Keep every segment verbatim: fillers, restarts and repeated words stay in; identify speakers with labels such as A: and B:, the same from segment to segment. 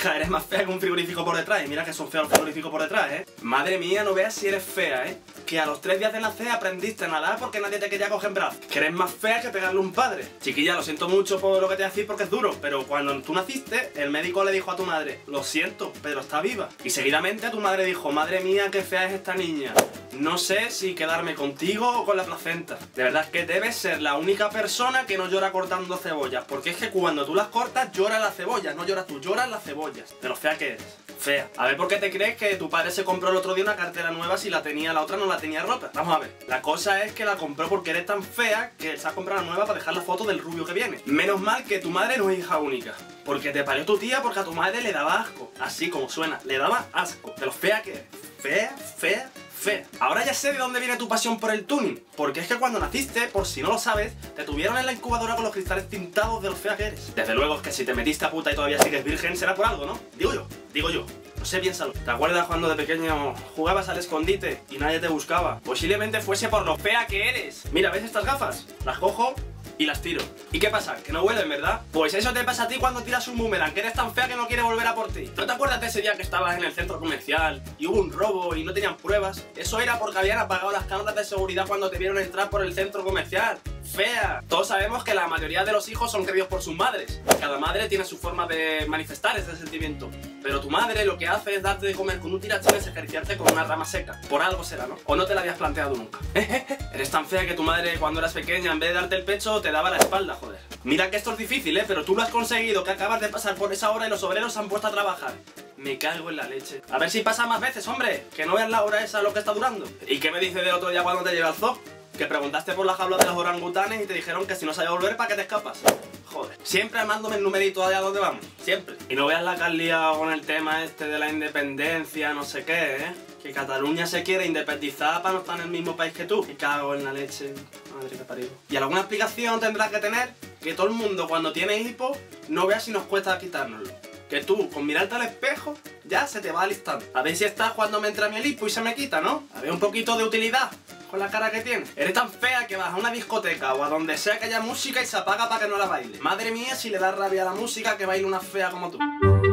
A: Hija, eres más fea que un frigorífico por detrás. Y mira que son feos los frigoríficos por detrás, ¿eh? Madre mía, no veas si eres fea, ¿eh? Que a los tres días de nacer aprendiste a nadar porque nadie te quería coger en brazos. Que eres más fea que pegarle a un padre. Chiquilla, lo siento mucho por lo que te voy a decir porque es duro, pero cuando tú naciste, el médico le dijo a tu madre: lo siento, pero está viva. Y seguidamente tu madre dijo: madre mía, qué fea es esta niña. No sé si quedarme contigo o con la placenta. De verdad es que debes ser la única persona que no llora cortando cebollas. Porque es que cuando tú las cortas, lloran las cebollas. No lloras tú, lloran las cebollas. De lo fea que eres. Fea. A ver, ¿por qué te crees que tu padre se compró el otro día una cartera nueva si la tenía la otra no la tenía rota? Vamos a ver. La cosa es que la compró porque eres tan fea que se ha comprado la nueva para dejar la foto del rubio que viene. Menos mal que tu madre no es hija única. Porque te parió tu tía porque a tu madre le daba asco. Así como suena, le daba asco. De lo fea que eres. Fea, fea, fea. Ahora ya sé de dónde viene tu pasión por el tuning. Porque es que cuando naciste, por si no lo sabes, te tuvieron en la incubadora con los cristales tintados de lo fea que eres. Desde luego es que si te metiste a puta y todavía sigues virgen será por algo, ¿no? Digo yo, digo yo. No sé, piénsalo. ¿Te acuerdas cuando de pequeño jugabas al escondite y nadie te buscaba? Posiblemente fuese por lo fea que eres. Mira, ¿ves estas gafas? Las cojo y las tiro. ¿Y qué pasa? Que no vuelven, ¿verdad? Pues eso te pasa a ti cuando tiras un boomerang, que eres tan fea que no quiere volver a por ti. ¿No te acuerdas de ese día que estabas en el centro comercial y hubo un robo y no tenían pruebas? Eso era porque habían apagado las cámaras de seguridad cuando te vieron entrar por el centro comercial. Fea. Todos sabemos que la mayoría de los hijos son queridos por sus madres. Cada madre tiene su forma de manifestar ese sentimiento. Pero tu madre lo que hace es darte de comer con un tirachines y acariciarte con una rama seca. Por algo será, ¿no? O no te la habías planteado nunca. Eres tan fea que tu madre cuando eras pequeña en vez de darte el pecho te daba la espalda, joder. Mira que esto es difícil, ¿eh? Pero tú lo has conseguido, que acabas de pasar por esa hora y los obreros se han puesto a trabajar. Me cago en la leche. A ver si pasa más veces, hombre. Que no veas la hora esa lo que está durando. ¿Y qué me dices del otro día cuando te llevé al zoo? Que preguntaste por la jaula de los orangutanes y te dijeron que si no sabía volver, ¿para qué te escapas? Joder. Siempre armándome el numerito de a dónde vamos. Siempre. Y no veas la que has liado con el tema este de la independencia, no sé qué, ¿eh? Que Cataluña se quiere independizar para no estar en el mismo país que tú. Me cago en la leche. Madre que parió. Y alguna explicación tendrás que tener que todo el mundo cuando tiene hipo no vea si nos cuesta quitárnoslo. Que tú, con mirarte al espejo, ya se te va alistando. A ver si estás cuando me entra mi el hipo y se me quita, ¿no? A ver un poquito de utilidad con la cara que tienes. Eres tan fea que vas a una discoteca o a donde sea que haya música y se apaga para que no la baile. Madre mía, si le da rabia a la música que baile una fea como tú.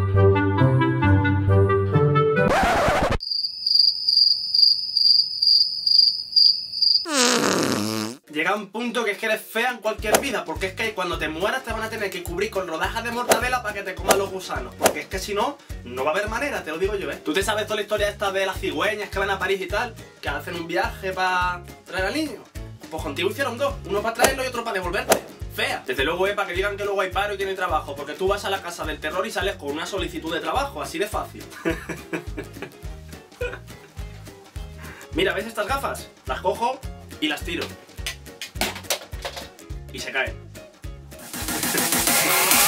A: Llega un punto que es que eres fea en cualquier vida, porque es que cuando te mueras te van a tener que cubrir con rodajas de mortadela para que te coman los gusanos, porque es que si no, no va a haber manera, te lo digo yo, ¿eh? ¿Tú te sabes toda la historia esta de las cigüeñas que van a París y tal, que hacen un viaje para traer al niño? Pues contigo hicieron dos, uno para traerlo y otro para devolverte. Fea. Desde luego, eh, para que digan que luego hay paro y tienen trabajo, porque tú vas a la casa del terror y sales con una solicitud de trabajo, así de fácil. Mira, ¿ves estas gafas? Las cojo y las tiro. Y se caen.